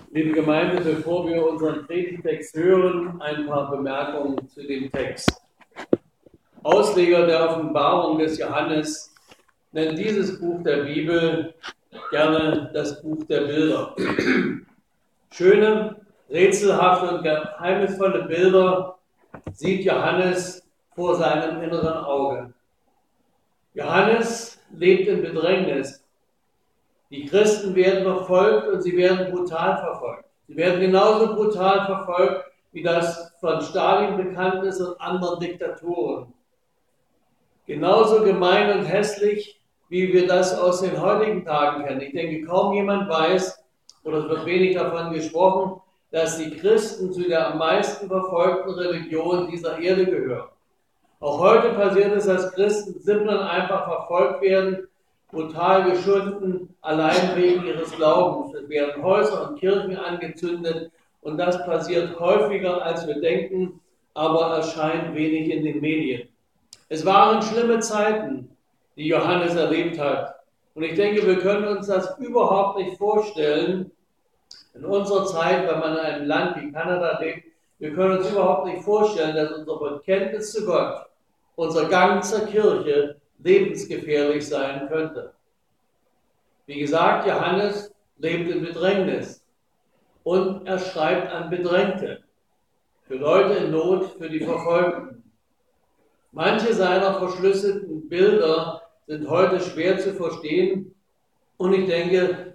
Liebe Gemeinde, bevor wir unseren Predigtext hören, ein paar Bemerkungen zu dem Text. Ausleger der Offenbarung des Johannes nennt dieses Buch der Bibel gerne das Buch der Bilder. Schöne, rätselhafte und geheimnisvolle Bilder sieht Johannes vor seinem inneren Auge. Johannes lebt in Bedrängnis. Die Christen werden verfolgt und sie werden brutal verfolgt. Sie werden genauso brutal verfolgt, wie das von Stalin bekannt ist und anderen Diktatoren. Genauso gemein und hässlich, wie wir das aus den heutigen Tagen kennen. Ich denke, kaum jemand weiß, oder es wird wenig davon gesprochen, dass die Christen zu der am meisten verfolgten Religion dieser Erde gehören. Auch heute passiert es, dass Christen simpel und einfach verfolgt werden, brutal geschunden, allein wegen ihres Glaubens. Es werden Häuser und Kirchen angezündet und das passiert häufiger, als wir denken, aber erscheint wenig in den Medien. Es waren schlimme Zeiten, die Johannes erlebt hat. Und ich denke, wir können uns das überhaupt nicht vorstellen, in unserer Zeit, wenn man in einem Land wie Kanada lebt, wir können uns überhaupt nicht vorstellen, dass unser Bekenntnis zu Gott, unser Gang zur Kirche lebensgefährlich sein könnte. Wie gesagt, Johannes lebt in Bedrängnis und er schreibt an Bedrängte, für Leute in Not, für die Verfolgten. Manche seiner verschlüsselten Bilder sind heute schwer zu verstehen und ich denke,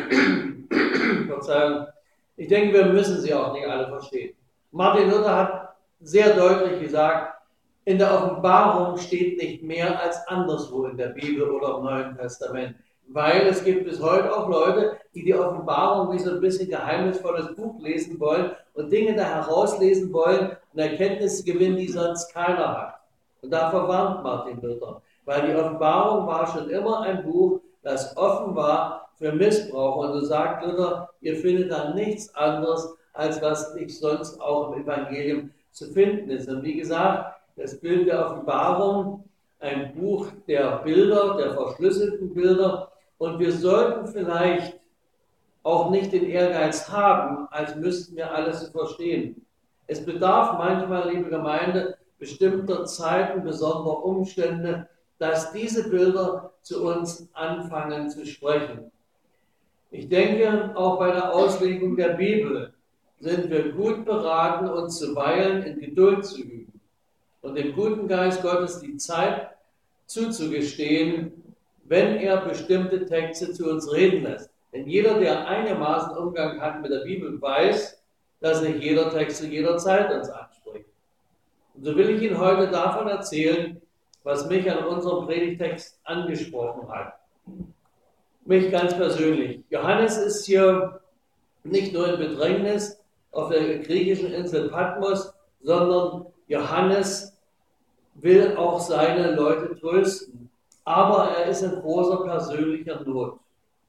wir müssen sie auch nicht alle verstehen. Martin Luther hat sehr deutlich gesagt, in der Offenbarung steht nicht mehr als anderswo in der Bibel oder im Neuen Testament. Weil es gibt bis heute auch Leute, die die Offenbarung wie so ein bisschen geheimnisvolles Buch lesen wollen und Dinge da herauslesen wollen und Erkenntnisse gewinnen, die sonst keiner hat. Und davor warnt Martin Luther. Weil die Offenbarung war schon immer ein Buch, das offen war für Missbrauch. Und so sagt Luther, ihr findet da nichts anderes, als was nicht sonst auch im Evangelium zu finden ist. Und wie gesagt, das Bild der Offenbarung, ein Buch der Bilder, der verschlüsselten Bilder. Und wir sollten vielleicht auch nicht den Ehrgeiz haben, als müssten wir alles verstehen. Es bedarf manchmal, liebe Gemeinde, bestimmter Zeiten, besonderer Umstände, dass diese Bilder zu uns anfangen zu sprechen. Ich denke, auch bei der Auslegung der Bibel sind wir gut beraten, uns zuweilen in Geduld zu üben und dem guten Geist Gottes die Zeit zuzugestehen, wenn er bestimmte Texte zu uns reden lässt. Denn jeder, der einigermaßen Umgang hat mit der Bibel, weiß, dass nicht jeder Text zu jeder Zeit uns anspricht. Und so will ich Ihnen heute davon erzählen, was mich an unserem Predigtext angesprochen hat. Mich ganz persönlich. Johannes ist hier nicht nur in Bedrängnis auf der griechischen Insel Patmos, sondern Johannes will auch seine Leute trösten. Aber er ist in großer persönlicher Not.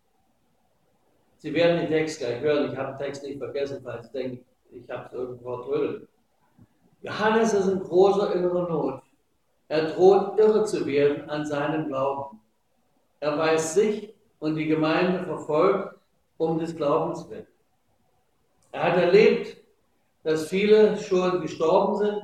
Sie werden den Text gleich hören. Ich habe den Text nicht vergessen, falls Sie denken, ich habe es irgendwo vertrödelt. Johannes ist in großer innerer Not. Er droht irre zu werden an seinem Glauben. Er weiß sich und die Gemeinde verfolgt um des Glaubens willen. Er hat erlebt, dass viele schon gestorben sind.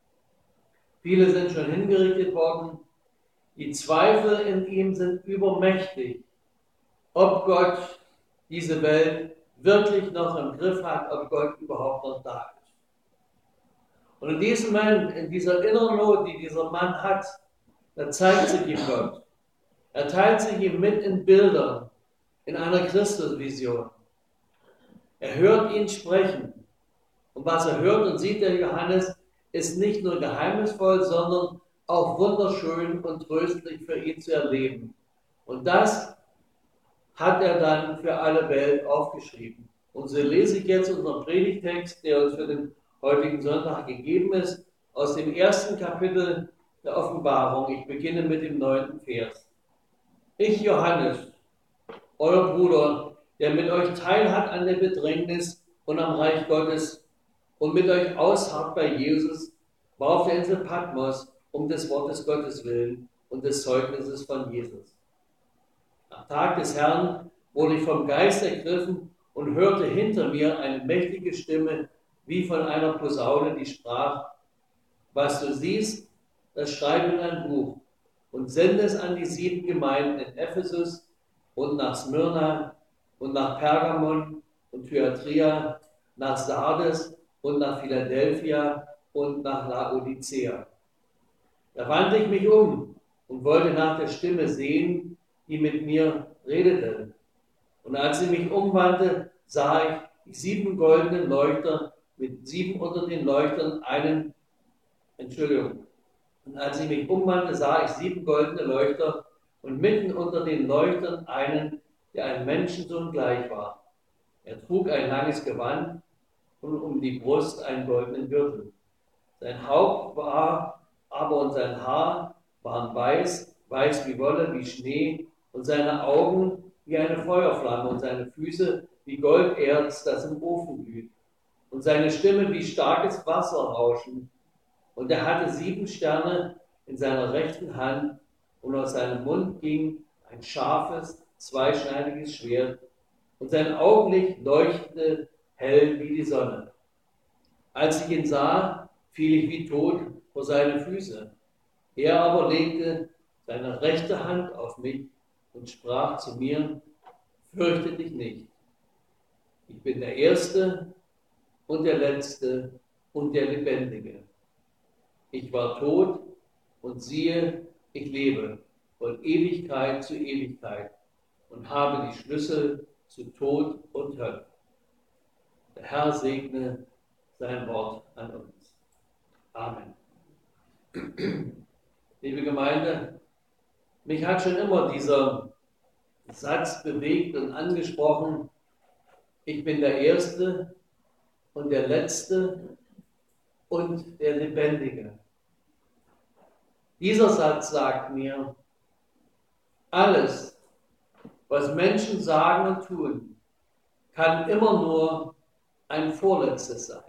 Viele sind schon hingerichtet worden. Die Zweifel in ihm sind übermächtig, ob Gott diese Welt wirklich noch im Griff hat, ob Gott überhaupt noch da ist. Und in diesem Moment, in dieser inneren Not, die dieser Mann hat, da zeigt sich ihm Gott. Er teilt sich ihm mit in Bildern, in einer Christusvision. Er hört ihn sprechen. Und was er hört und sieht, der Johannes, ist nicht nur geheimnisvoll, sondern auch wunderschön und tröstlich für ihn zu erleben. Und das hat er dann für alle Welt aufgeschrieben. Und so lese ich jetzt unseren Predigtext, der uns für den heutigen Sonntag gegeben ist, aus dem ersten Kapitel der Offenbarung. Ich beginne mit dem 9. Vers. Ich, Johannes, euer Bruder, der mit euch teilhat an der Bedrängnis und am Reich Gottes und mit euch ausharrt bei Jesus, war auf der Insel Patmos um des Wortes Gottes willen und des Zeugnisses von Jesus. Am Tag des Herrn wurde ich vom Geist ergriffen und hörte hinter mir eine mächtige Stimme, wie von einer Posaune, die sprach: Was du siehst, das schreib in ein Buch und sende es an die 7 Gemeinden in Ephesus und nach Smyrna und nach Pergamon und Thyatira, nach Sardes und nach Philadelphia und nach Laodicea. Da wandte ich mich um und wollte nach der Stimme sehen, die mit mir redete. Und als sie mich umwandte, sah ich 7 goldenen Leuchter mit 7 unter den Leuchtern einen, Und als ich mich umwandte, sah ich 7 goldene Leuchter und mitten unter den Leuchtern einen, der einem Menschensohn gleich war. Er trug ein langes Gewand und um die Brust einen goldenen Gürtel. Sein Haupt war aber und sein Haar waren weiß, weiß wie Wolle, wie Schnee, und seine Augen wie eine Feuerflamme und seine Füße wie Golderz, das im Ofen glüht. Und seine Stimme wie starkes Wasserrauschen. Und er hatte 7 Sterne in seiner rechten Hand, und aus seinem Mund ging ein scharfes, zweischneidiges Schwert, und sein Augenlicht leuchtete hell wie die Sonne. Als ich ihn sah, fiel ich wie tot vor seine Füße. Er aber legte seine rechte Hand auf mich und sprach zu mir: Fürchte dich nicht. Ich bin der Erste und der Letzte und der Lebendige. Ich war tot und siehe, ich lebe von Ewigkeit zu Ewigkeit und habe die Schlüssel zu Tod und Hölle. Der Herr segne sein Wort an uns. Amen. Liebe Gemeinde, mich hat schon immer dieser Satz bewegt und angesprochen: Ich bin der Erste und der Letzte und der Lebendige. Dieser Satz sagt mir, alles, was Menschen sagen und tun, kann immer nur ein Vorletztes sein.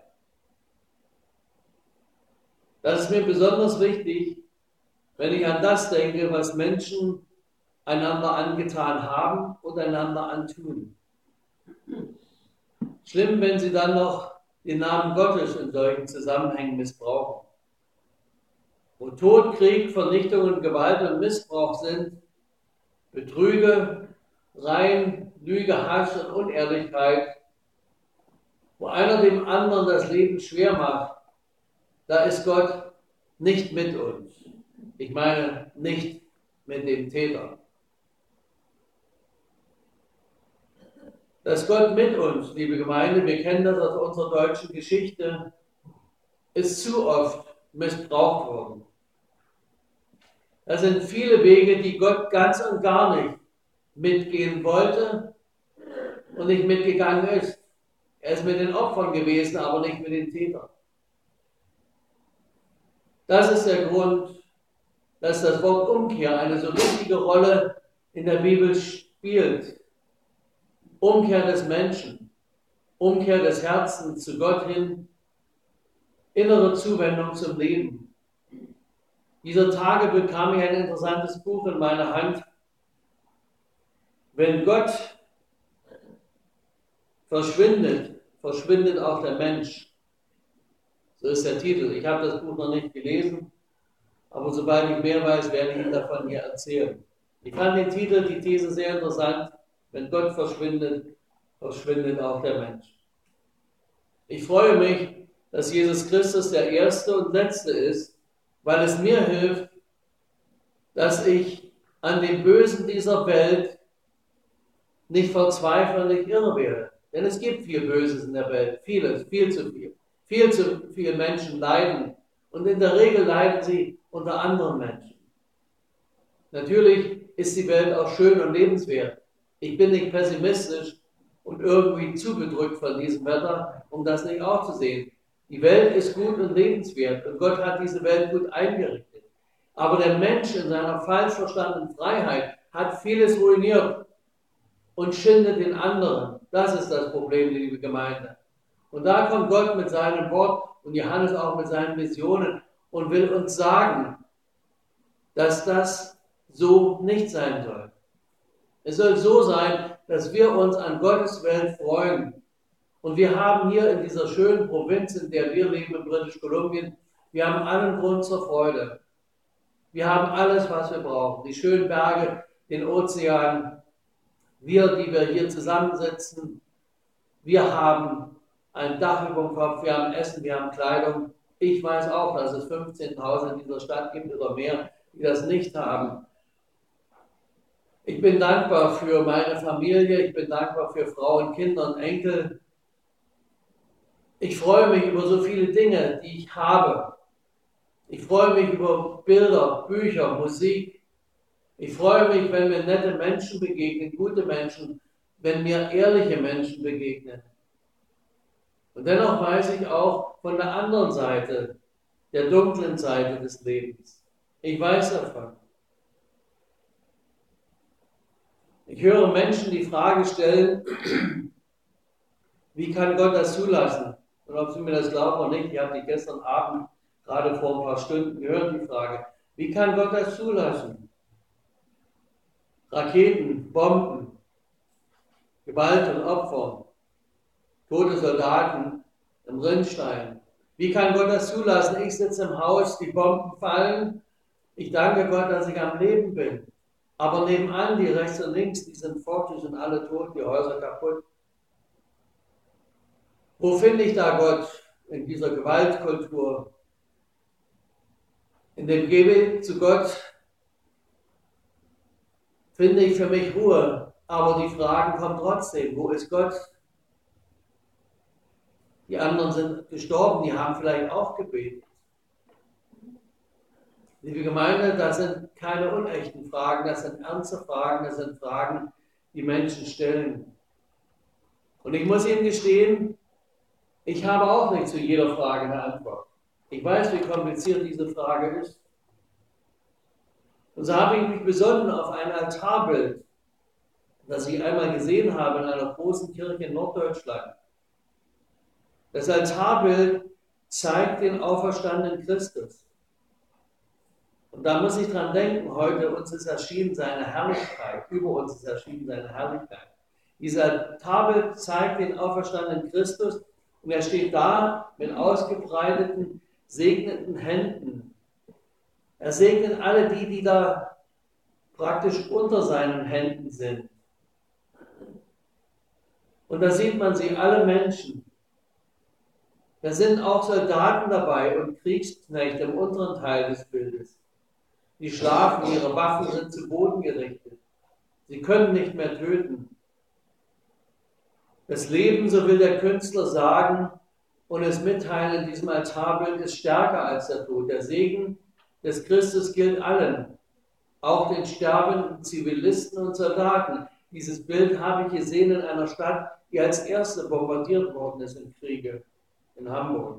Das ist mir besonders wichtig, wenn ich an das denke, was Menschen einander angetan haben und einander antun. Schlimm, wenn sie dann noch den Namen Gottes in solchen Zusammenhängen missbrauchen. Wo Tod, Krieg, Vernichtung und Gewalt und Missbrauch sind, Betrüge, Rein, Lüge, Hass und Unehrlichkeit, wo einer dem anderen das Leben schwer macht, da ist Gott nicht mit uns. Ich meine, nicht mit dem Täter. Dass Gott mit uns, liebe Gemeinde, wir kennen das aus unserer deutschen Geschichte, ist zu oft missbraucht worden. Das sind viele Wege, die Gott ganz und gar nicht mitgehen wollte und nicht mitgegangen ist. Er ist mit den Opfern gewesen, aber nicht mit den Tätern. Das ist der Grund, dass das Wort Umkehr eine so wichtige Rolle in der Bibel spielt. Umkehr des Menschen, Umkehr des Herzens zu Gott hin, innere Zuwendung zum Leben. Dieser Tage bekam ich ein interessantes Buch in meine Hand. Wenn Gott verschwindet, verschwindet auch der Mensch. So ist der Titel. Ich habe das Buch noch nicht gelesen, aber sobald ich mehr weiß, werde ich Ihnen davon hier erzählen. Ich fand den Titel, die These sehr interessant. Wenn Gott verschwindet, verschwindet auch der Mensch. Ich freue mich, dass Jesus Christus der Erste und Letzte ist, weil es mir hilft, dass ich an dem Bösen dieser Welt nicht verzweifle, nicht irre werde. Denn es gibt viel Böses in der Welt, vieles, viel zu viel. Viel zu viele Menschen leiden und in der Regel leiden sie unter anderen Menschen. Natürlich ist die Welt auch schön und lebenswert. Ich bin nicht pessimistisch und irgendwie zu bedrückt von diesem Wetter, um das nicht auch zu sehen. Die Welt ist gut und lebenswert und Gott hat diese Welt gut eingerichtet. Aber der Mensch in seiner falsch verstandenen Freiheit hat vieles ruiniert und schindet den anderen. Das ist das Problem, liebe Gemeinde. Und da kommt Gott mit seinem Wort und Johannes auch mit seinen Visionen und will uns sagen, dass das so nicht sein soll. Es soll so sein, dass wir uns an Gottes Welt freuen. Und wir haben hier in dieser schönen Provinz, in der wir leben, in British Kolumbien, wir haben allen Grund zur Freude. Wir haben alles, was wir brauchen. Die schönen Berge, den Ozean, wir, die wir hier zusammensitzen, wir haben ein Dach über dem Kopf, wir haben Essen, wir haben Kleidung. Ich weiß auch, dass es 15.000 in dieser Stadt gibt oder mehr, die das nicht haben. Ich bin dankbar für meine Familie, ich bin dankbar für Frauen, Kinder und Enkel. Ich freue mich über so viele Dinge, die ich habe. Ich freue mich über Bilder, Bücher, Musik. Ich freue mich, wenn mir nette Menschen begegnen, gute Menschen, wenn mir ehrliche Menschen begegnen. Und dennoch weiß ich auch von der anderen Seite, der dunklen Seite des Lebens. Ich weiß davon. Ich höre Menschen die Frage stellen, wie kann Gott das zulassen? Und ob Sie mir das glauben oder nicht, ich habe die gestern Abend, gerade vor ein paar Stunden gehört, die Frage, wie kann Gott das zulassen? Raketen, Bomben, Gewalt und Opfer, tote Soldaten im Rinnstein. Wie kann Gott das zulassen? Ich sitze im Haus, die Bomben fallen. Ich danke Gott, dass ich am Leben bin. Aber nebenan, die rechts und links, die sind fort, die sind alle tot, die Häuser kaputt. Wo finde ich da Gott in dieser Gewaltkultur? In dem Gebet zu Gott finde ich für mich Ruhe. Aber die Fragen kommen trotzdem. Wo ist Gott? Die anderen sind gestorben, die haben vielleicht auch gebetet. Liebe Gemeinde, das sind keine unechten Fragen, das sind ernste Fragen, das sind Fragen, die Menschen stellen. Und ich muss Ihnen gestehen, ich habe auch nicht zu jeder Frage eine Antwort. Ich weiß, wie kompliziert diese Frage ist. Und so habe ich mich besonnen auf ein Altarbild, das ich einmal gesehen habe in einer großen Kirche in Norddeutschland. Das Altarbild zeigt den auferstandenen Christus. Und da muss ich dran denken, heute uns ist erschienen seine Herrlichkeit, über uns ist erschienen seine Herrlichkeit. Dieser Altarbild zeigt den auferstandenen Christus und er steht da mit ausgebreiteten, segnenden Händen. Er segnet alle die, die da praktisch unter seinen Händen sind. Und da sieht man sie, alle Menschen. Da sind auch Soldaten dabei und Kriegsknechte im unteren Teil des Bildes. Die schlafen, ihre Waffen sind zu Boden gerichtet. Sie können nicht mehr töten. Das Leben, so will der Künstler sagen und es mitteilen in diesem Altarbild, ist stärker als der Tod. Der Segen des Christus gilt allen, auch den sterbenden Zivilisten und Soldaten. Dieses Bild habe ich gesehen in einer Stadt, die als erste bombardiert worden ist im Kriege, in Hamburg.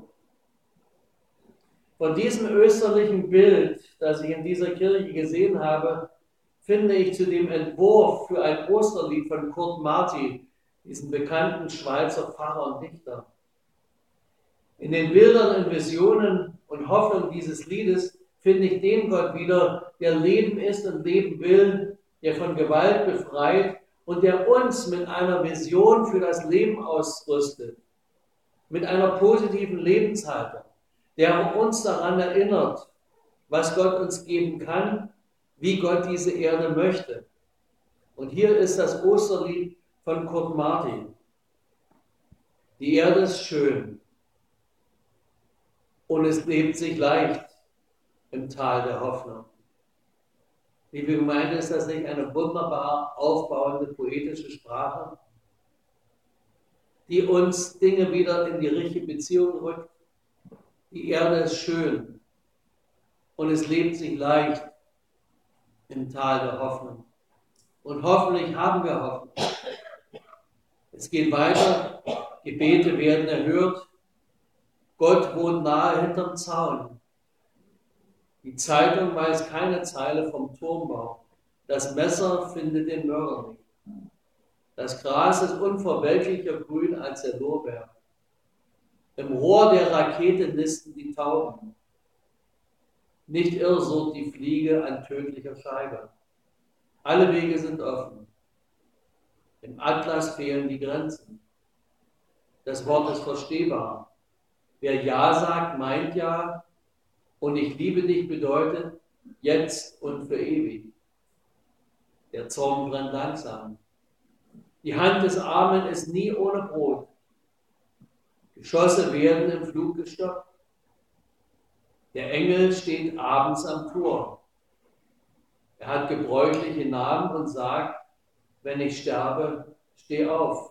Von diesem österlichen Bild, das ich in dieser Kirche gesehen habe, finde ich zu dem Entwurf für ein Osterlied von Kurt Marti, diesen bekannten Schweizer Pfarrer und Dichter. In den Bildern und Visionen und Hoffnung dieses Liedes finde ich den Gott wieder, der Leben ist und leben will, der von Gewalt befreit und der uns mit einer Vision für das Leben ausrüstet, mit einer positiven Lebenshaltung, der uns daran erinnert, was Gott uns geben kann, wie Gott diese Erde möchte. Und hier ist das Osterlied von Kurt Marti. Die Erde ist schön und es lebt sich leicht im Tal der Hoffnung. Liebe Gemeinde, ist das nicht eine wunderbar aufbauende poetische Sprache, die uns Dinge wieder in die richtige Beziehung rückt? Die Erde ist schön und es lebt sich leicht im Tal der Hoffnung. Und hoffentlich haben wir Hoffnung. Es geht weiter, Gebete werden erhört, Gott wohnt nahe hinterm Zaun. Die Zeitung weiß keine Zeile vom Turmbau. Das Messer findet den Mörder nicht. Das Gras ist unverwelklicher grün als der Lorbeer. Im Rohr der Rakete nisten die Tauben. Nicht irrsurrt die Fliege an tödlicher Scheibe. Alle Wege sind offen. Im Atlas fehlen die Grenzen. Das Wort ist verstehbar. Wer Ja sagt, meint Ja. Und ich liebe dich bedeutet jetzt und für ewig. Der Zorn brennt langsam. Die Hand des Armen ist nie ohne Brot. Geschosse werden im Flug gestoppt. Der Engel steht abends am Tor. Er hat gebräuchliche Namen und sagt, wenn ich sterbe, steh auf.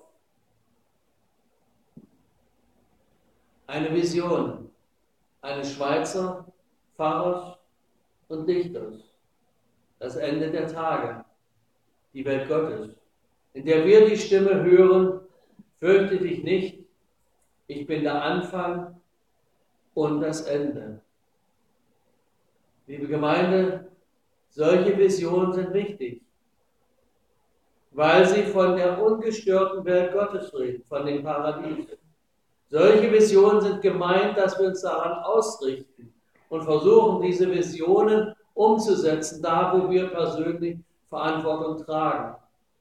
Eine Vision eines Schweizer Pfarrers und Dichters. Das Ende der Tage, die Welt Gottes, in der wir die Stimme hören, fürchte dich nicht, ich bin der Anfang und das Ende. Liebe Gemeinde, solche Visionen sind wichtig, weil sie von der ungestörten Welt Gottes reden, von dem Paradies. Solche Visionen sind gemeint, dass wir uns daran ausrichten und versuchen, diese Visionen umzusetzen, da wo wir persönlich Verantwortung tragen.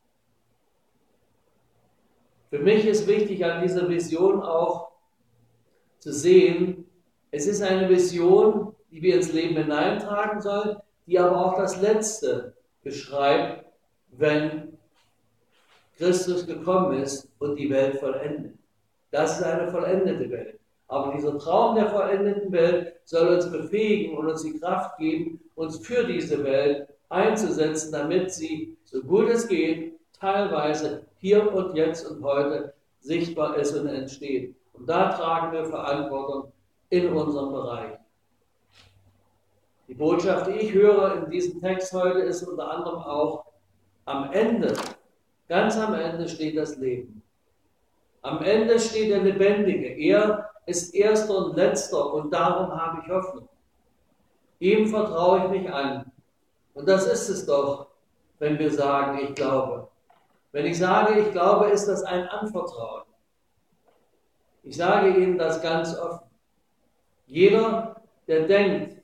Für mich ist wichtig, an dieser Vision auch zu sehen, es ist eine Vision, die wir ins Leben hineintragen sollen, die aber auch das Letzte beschreibt, wenn Christus gekommen ist und die Welt vollendet. Das ist eine vollendete Welt. Aber dieser Traum der vollendeten Welt soll uns befähigen und uns die Kraft geben, uns für diese Welt einzusetzen, damit sie, so gut es geht, teilweise hier und jetzt und heute sichtbar ist und entsteht. Und da tragen wir Verantwortung in unserem Bereich. Die Botschaft, die ich höre in diesem Text heute, ist unter anderem auch, am Ende, ganz am Ende steht das Leben. Am Ende steht der Lebendige. Er ist Erster und Letzter und darum habe ich Hoffnung. Ihm vertraue ich mich an. Und das ist es doch, wenn wir sagen, ich glaube. Wenn ich sage, ich glaube, ist das ein Anvertrauen. Ich sage Ihnen das ganz offen. Jeder, der denkt,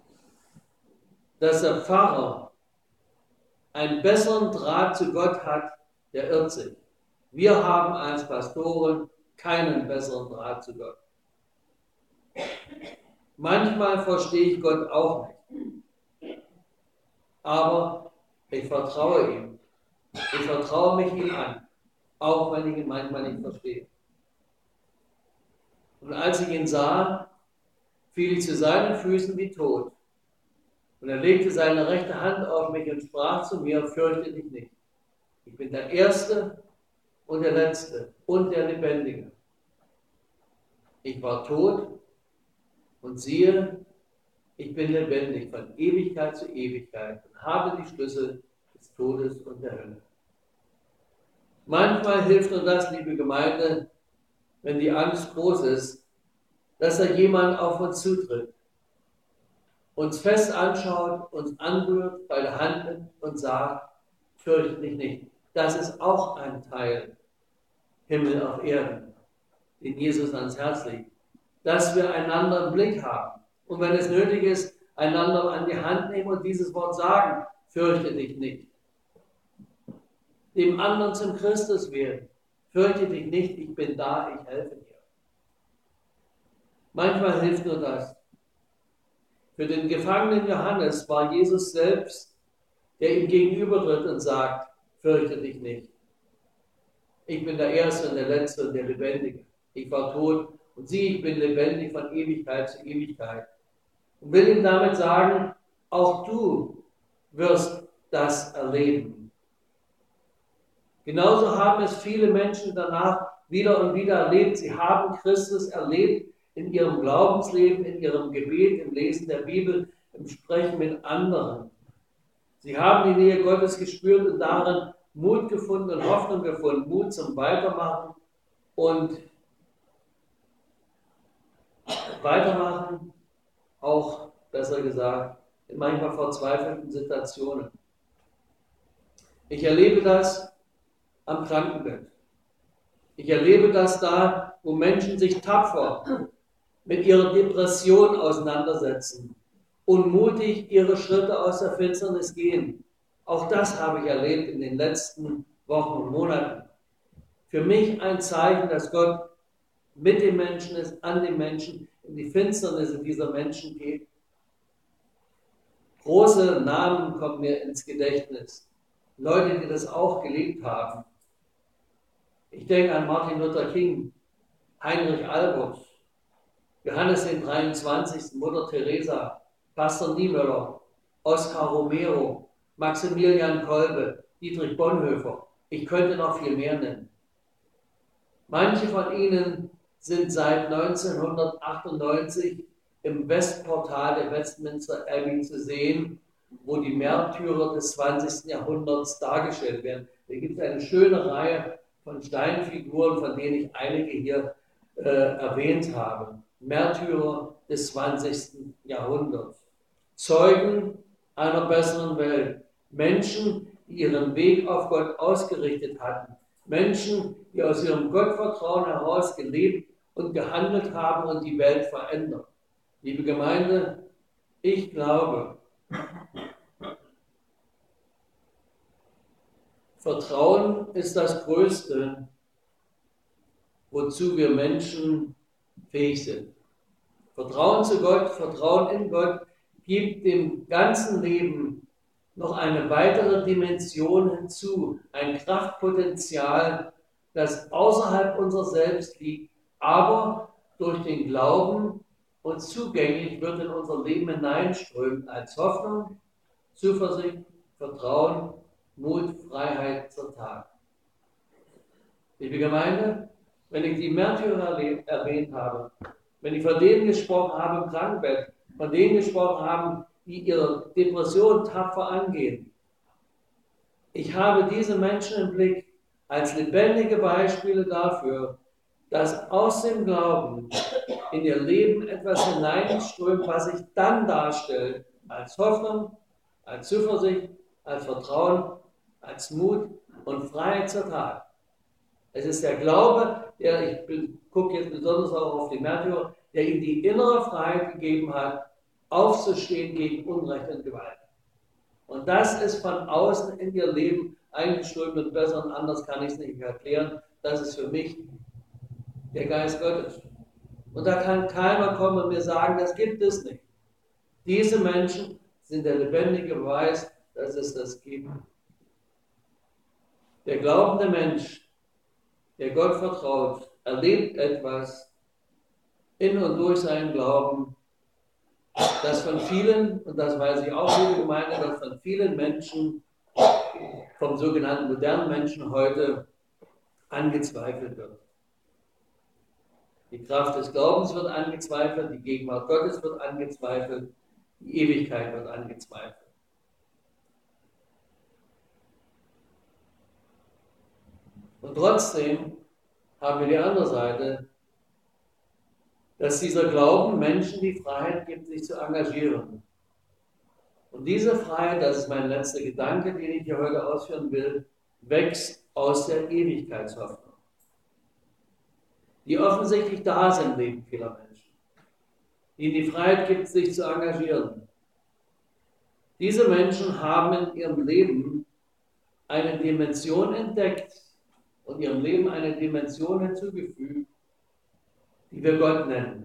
dass der Pfarrer einen besseren Draht zu Gott hat, der irrt sich. Wir haben als Pastoren keinen besseren Draht zu Gott. Manchmal verstehe ich Gott auch nicht. Aber ich vertraue ihm. Ich vertraue mich ihm an, auch wenn ich ihn manchmal nicht verstehe. Und als ich ihn sah, fiel ich zu seinen Füßen wie tot. Und er legte seine rechte Hand auf mich und sprach zu mir, fürchte dich nicht. Ich bin der Erste und der Letzte und der Lebendige. Ich war tot und siehe, ich bin lebendig von Ewigkeit zu Ewigkeit und habe die Schlüssel des Todes und der Hölle. Manchmal hilft nur das, liebe Gemeinde, wenn die Angst groß ist, dass da jemand auf uns zutritt, uns fest anschaut, uns anrührt, bei der Hand nimmt und sagt, fürchte dich nicht. Das ist auch ein Teil Himmel auf Erden, den Jesus ans Herz legt, dass wir einander im Blick haben. Und wenn es nötig ist, einander an die Hand nehmen und dieses Wort sagen, fürchte dich nicht. Dem anderen zum Christus werden. Fürchte dich nicht, ich bin da, ich helfe dir. Manchmal hilft nur das. Für den Gefangenen Johannes war Jesus selbst, der ihm gegenübertritt und sagt, fürchte dich nicht. Ich bin der Erste und der Letzte und der Lebendige. Ich war tot und sieh, ich bin lebendig von Ewigkeit zu Ewigkeit. Und will ihm damit sagen, auch du wirst das erleben. Genauso haben es viele Menschen danach wieder und wieder erlebt. Sie haben Christus erlebt in ihrem Glaubensleben, in ihrem Gebet, im Lesen der Bibel, im Sprechen mit anderen. Sie haben die Nähe Gottes gespürt und darin Mut gefunden und Hoffnung gefunden, Mut zum Weitermachen und auch, besser gesagt, in manchmal verzweifelten Situationen. Ich erlebe das am Krankenbett. Ich erlebe das da, wo Menschen sich tapfer mit ihrer Depression auseinandersetzen und mutig ihre Schritte aus der Finsternis gehen. Auch das habe ich erlebt in den letzten Wochen und Monaten. Für mich ein Zeichen, dass Gott mit den Menschen ist, an den Menschen, in die Finsternis dieser Menschen geht. Große Namen kommen mir ins Gedächtnis. Leute, die das auch gelebt haben. Ich denke an Martin Luther King, Heinrich Albert, Johannes den 23., Mutter Teresa, Pastor Niemöller, Oskar Romero, Maximilian Kolbe, Dietrich Bonhoeffer. Ich könnte noch viel mehr nennen. Manche von ihnen sind seit 1998 im Westportal der Westminster Abbey zu sehen, wo die Märtyrer des 20. Jahrhunderts dargestellt werden. Da gibt es eine schöne Reihe von Steinfiguren, von denen ich einige hier erwähnt habe. Märtyrer des 20. Jahrhunderts. Zeugen einer besseren Welt. Menschen, die ihren Weg auf Gott ausgerichtet hatten. Menschen, die aus ihrem Gottvertrauen heraus gelebt und gehandelt haben und die Welt verändern. Liebe Gemeinde, ich glaube, Vertrauen ist das Größte, wozu wir Menschen fähig sind. Vertrauen zu Gott, Vertrauen in Gott gibt dem ganzen Leben noch eine weitere Dimension hinzu, ein Kraftpotenzial, das außerhalb unserer selbst liegt, aber durch den Glauben uns zugänglich wird in unser Leben hineinströmt als Hoffnung, Zuversicht, Vertrauen, Mut, Freiheit zur Tat. Liebe Gemeinde, wenn ich die Märtyrer erwähnt habe, wenn ich von denen gesprochen habe im Krankenbett, von denen gesprochen haben, die ihre Depression tapfer angehen. Ich habe diese Menschen im Blick als lebendige Beispiele dafür, dass aus dem Glauben in ihr Leben etwas hineinströmt, was sich dann darstellt als Hoffnung, als Zuversicht, als Vertrauen, als Mut und Freiheit zur Tat. Es ist der Glaube, ich gucke jetzt besonders auch auf die Märtyrer, der ihnen die innere Freiheit gegeben hat, aufzustehen gegen Unrecht und Gewalt. Und das ist von außen in ihr Leben eingeströmt und besser und anders kann ich es nicht erklären. Das ist für mich der Geist Gottes. Und da kann keiner kommen und mir sagen, das gibt es nicht. Diese Menschen sind der lebendige Beweis, dass es das gibt. Der glaubende Mensch, der Gott vertraut, erlebt etwas in und durch seinen Glauben, das von vielen, und das weiß ich auch, liebe Gemeinde, dass von vielen Menschen, vom sogenannten modernen Menschen heute, angezweifelt wird. Die Kraft des Glaubens wird angezweifelt, die Gegenwart Gottes wird angezweifelt, die Ewigkeit wird angezweifelt. Und trotzdem haben wir die andere Seite, dass dieser Glauben Menschen die Freiheit gibt, sich zu engagieren. Und diese Freiheit, das ist mein letzter Gedanke, den ich hier heute ausführen will, wächst aus der Ewigkeitshoffnung, die offensichtlich da sind im Leben vieler Menschen, die ihnen die Freiheit gibt, sich zu engagieren. Diese Menschen haben in ihrem Leben eine Dimension entdeckt und ihrem Leben eine Dimension hinzugefügt, die wir Gott nennen.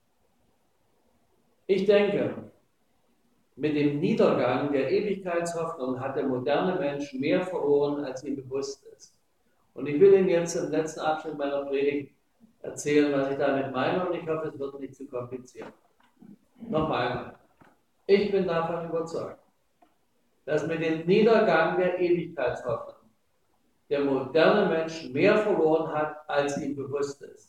Ich denke, mit dem Niedergang der Ewigkeitshoffnung hat der moderne Mensch mehr verloren, als ihm bewusst ist. Und ich will Ihnen jetzt im letzten Abschnitt meiner Predigt erzählen, was ich damit meine, und ich hoffe, es wird nicht zu kompliziert. Nochmal einmal. Ich bin davon überzeugt, dass mit dem Niedergang der Ewigkeitshoffnung der moderne Mensch mehr verloren hat, als ihm bewusst ist.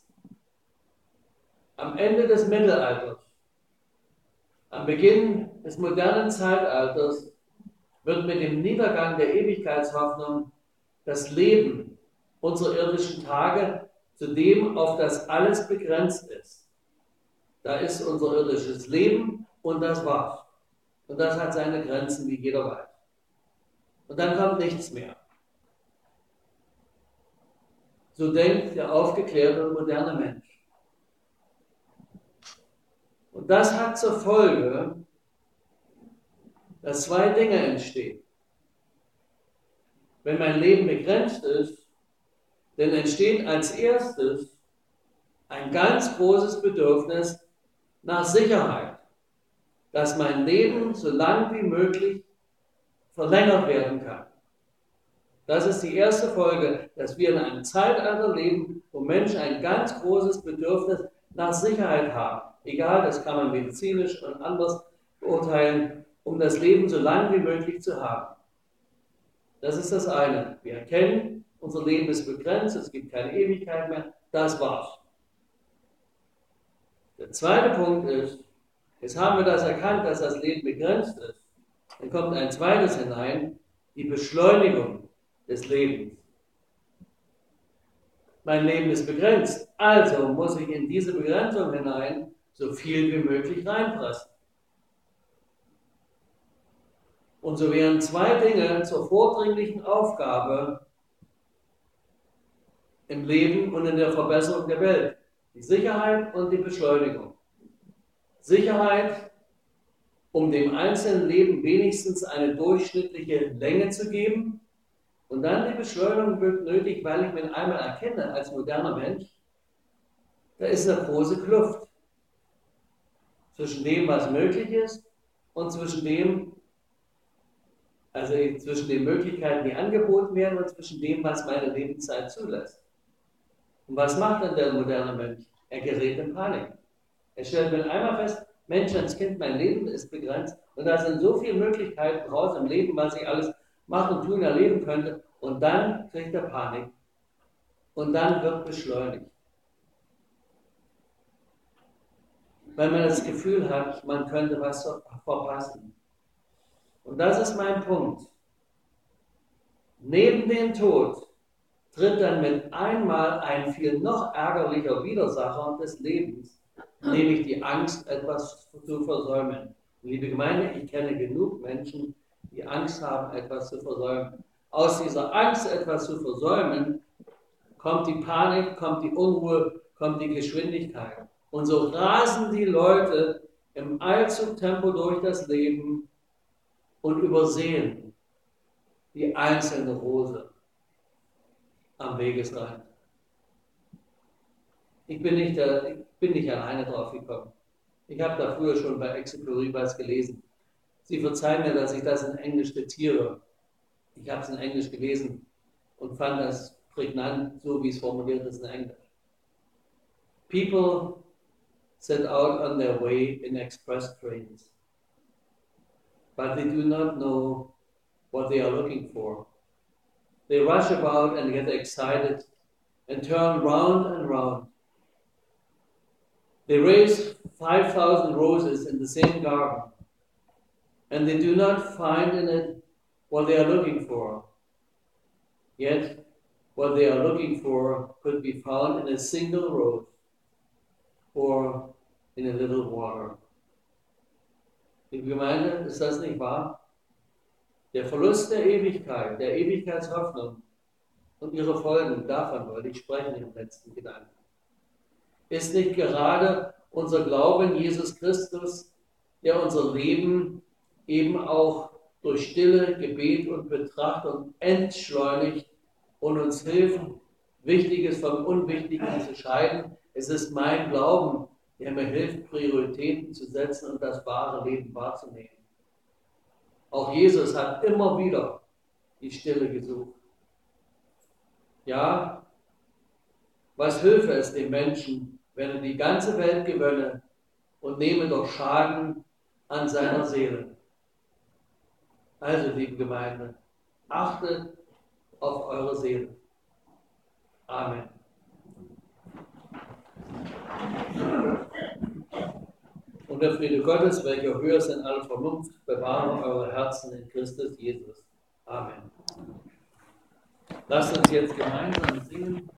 Am Ende des Mittelalters, am Beginn des modernen Zeitalters, wird mit dem Niedergang der Ewigkeitshoffnung das Leben unserer irdischen Tage zu dem, auf das alles begrenzt ist. Da ist unser irdisches Leben und das war's. Und das hat seine Grenzen, wie jeder weiß. Und dann kommt nichts mehr. So denkt der aufgeklärte und moderne Mensch. Und das hat zur Folge, dass zwei Dinge entstehen. wenn mein Leben begrenzt ist, dann entsteht als erstes ein ganz großes Bedürfnis nach Sicherheit, dass mein Leben so lang wie möglich verlängert werden kann. Das ist die erste Folge, dass wir in einem Zeitalter leben, wo Menschen ein ganz großes Bedürfnis nach Sicherheit haben. Egal, das kann man medizinisch und anders beurteilen, um das Leben so lang wie möglich zu haben. Das ist das eine. Wir erkennen, unser Leben ist begrenzt, es gibt keine Ewigkeit mehr, das war's. Der zweite Punkt ist, jetzt haben wir das erkannt, dass das Leben begrenzt ist. Dann kommt ein zweites hinein, die Beschleunigung des Lebens. Mein Leben ist begrenzt, also muss ich in diese Begrenzung hinein so viel wie möglich reinpressen. Und so wären zwei Dinge zur vordringlichen Aufgabe im Leben und in der Verbesserung der Welt. Die Sicherheit und die Beschleunigung. Sicherheit, um dem einzelnen Leben wenigstens eine durchschnittliche Länge zu geben. Und dann die Beschleunigung wird nötig, weil ich mir einmal erkenne, als moderner Mensch, da ist eine große Kluft zwischen dem, was möglich ist, und zwischen dem, also zwischen den Möglichkeiten, die angeboten werden, und zwischen dem, was meine Lebenszeit zulässt. Und was macht dann der moderne Mensch? Er gerät in Panik. Er stellt mir einmal fest, Menschenskind, mein Leben ist begrenzt und da sind so viele Möglichkeiten raus im Leben, was ich alles machen, tun, erleben könnte. Und dann kriegt er Panik. Und dann wird beschleunigt. Weil man das Gefühl hat, man könnte was verpassen. Und das ist mein Punkt. Neben dem Tod tritt dann mit einmal ein viel noch ärgerlicher Widersacher des Lebens, nämlich die Angst, etwas zu versäumen. Liebe Gemeinde, ich kenne genug Menschen, die Angst haben, etwas zu versäumen. Aus dieser Angst, etwas zu versäumen, kommt die Panik, kommt die Unruhe, kommt die Geschwindigkeit. Und so rasen die Leute im Eilzugtempo durch das Leben und übersehen die einzelne Rose am Wegesrand. Ich bin nicht alleine drauf gekommen. Ich habe da früher schon bei Exupery was gelesen. Sie verzeihen mir, dass ich das in Englisch zitiere. Ich habe es in Englisch gelesen und fand das prägnant, so wie es formuliert ist in Englisch. People set out on their way in express trains, but they do not know what they are looking for. They rush about and get excited and turn round and round. They raise 5,000 roses in the same garden, and they do not find in it what they are looking for. Yet, what they are looking for could be found in a single rose or in a little water. Liebe Gemeinde, ist das nicht wahr? Der Verlust der Ewigkeit, der Ewigkeitshoffnung und ihre Folgen, davon wollte ich sprechen im letzten Gedanken. Ist nicht gerade unser Glaube in Jesus Christus, der unser Leben eben auch durch Stille, Gebet und Betrachtung entschleunigt und uns hilft, Wichtiges vom Unwichtigen zu scheiden? Es ist mein Glauben, der mir hilft, Prioritäten zu setzen und das wahre Leben wahrzunehmen. Auch Jesus hat immer wieder die Stille gesucht. Ja, was hilft es dem Menschen, wenn er die ganze Welt gewönne und nehme doch Schaden an seiner Seele? Also, liebe Gemeinde, achtet auf eure Seele. Amen. Und der Friede Gottes, welcher höher ist in aller Vernunft, bewahre eure Herzen in Christus Jesus. Amen. Lasst uns jetzt gemeinsam singen.